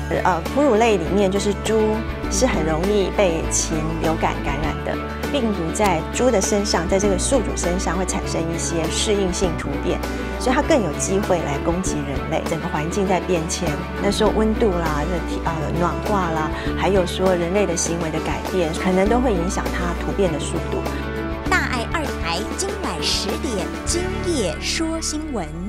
哺乳类里面就是猪是很容易被禽流感感染的。病毒在猪的身上，在这个宿主身上会产生一些适应性突变，所以它更有机会来攻击人类。整个环境在变迁，那时候温度啦、暖化啦，还有说人类的行为的改变，可能都会影响它突变的速度。 大爱2台今晚10点，今夜说新闻。